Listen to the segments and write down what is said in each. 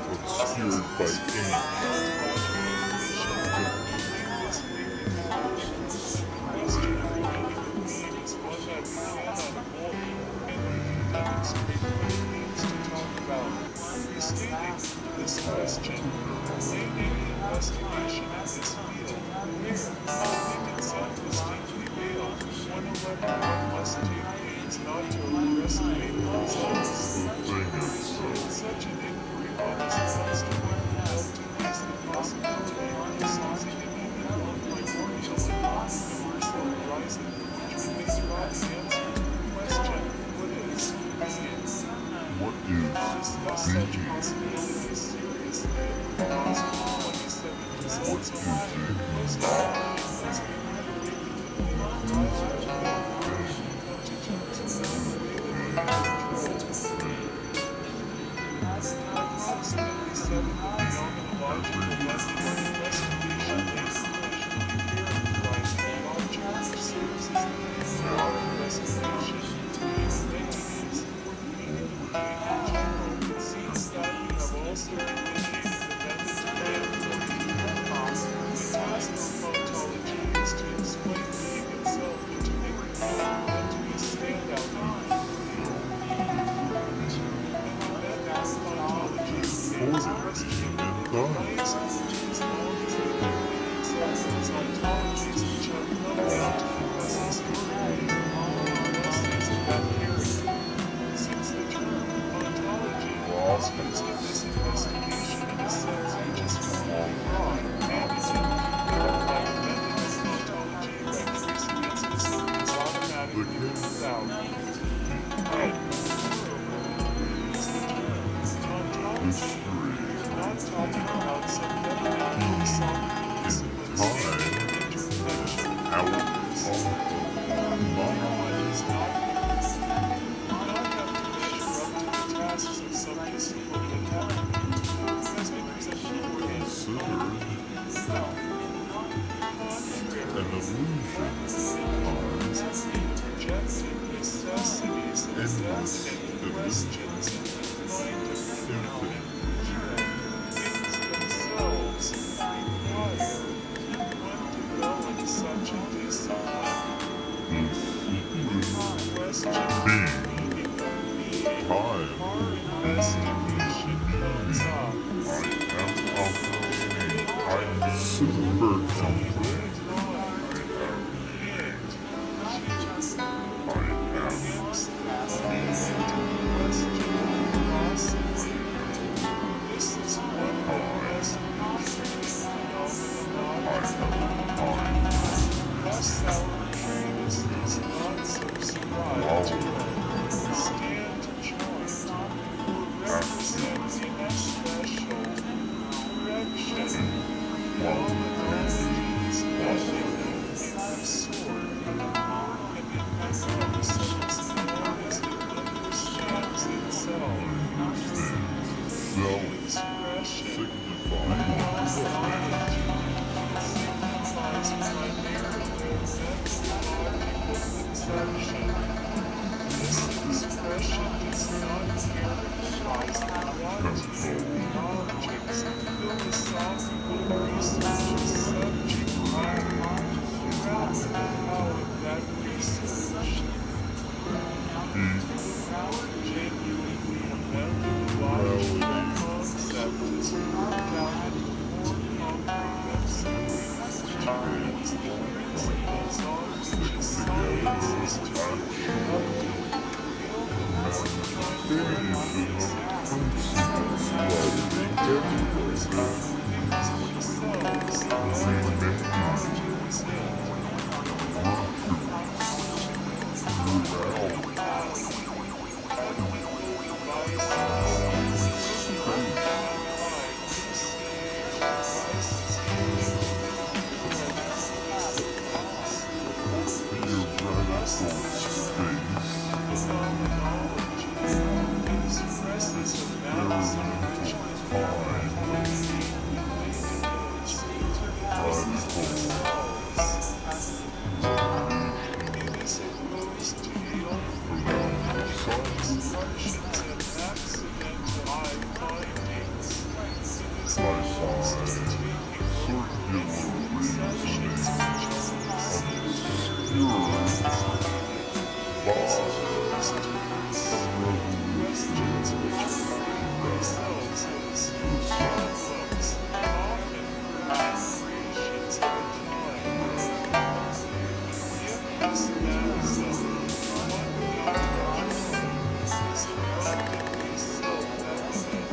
obscured by ink. This question, making an investigation in this field, where itself is deeply veiled, one must take pains not to overestimate the results. In such an inquiry, one is constantly compelled to face the possibility of seizing an even more primordial and non-universal horizon, which would withdraw the answer to the question, what is being? Discuss such possibilities seriously and propose 27 results of most must be related to the biological come to terms with the way that we control. Approximately 7 phenomenological methods of investigation characterizing an object which serves as the base of our investigation. Also delineated the method to being. The task of ontology is to explain being itself and to make the field and to be standout in the field. And the method of ontology is questioning the highest origins of all these existence ontologies which have come down to us historically, thus as of that period. Since the term ontology was used in this investigation in a sense which is formally broad, and is like the method of ontology by tracing its existence automatically without. And, moreover, is the term ontology. Not talking about some definite philosophical disciplines and interconnection with others. One is not have to measure up to the tasks of some discipline that have as we present beforehand. An illusion Rejecting necessities and definite questions in the mind of phenomena. Things themselves require one to go in such a discipline. Question meaning of being, our investigation comes up. I'm super comfortable. This is one of the best features thus our curious is not subscribed to stand joint or representing a special direction. Phenomenologies nothing in the sort, and it becomes as known as it understands itself. Discretion signifies primarily methodological conception. This expression does not characterize the quantity of the object's philosophical research as subject matter, rather the how of that research. More genuinely methodological concept is worked out in more comprehensively, which brings the principles on which a science is to be conducted.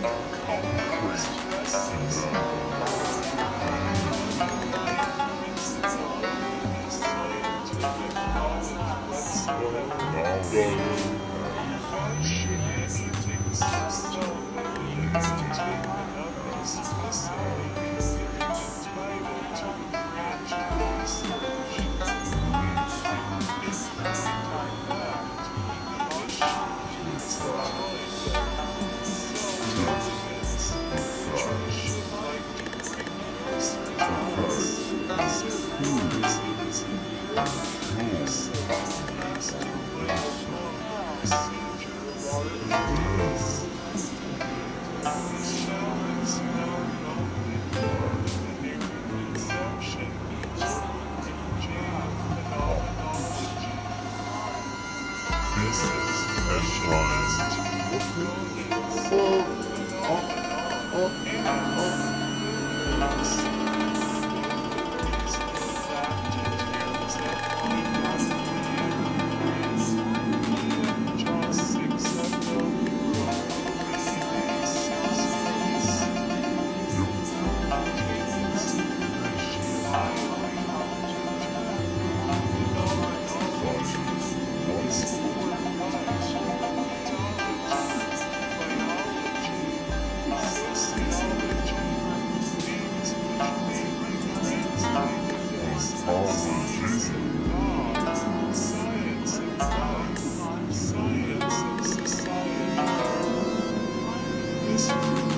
Science and society.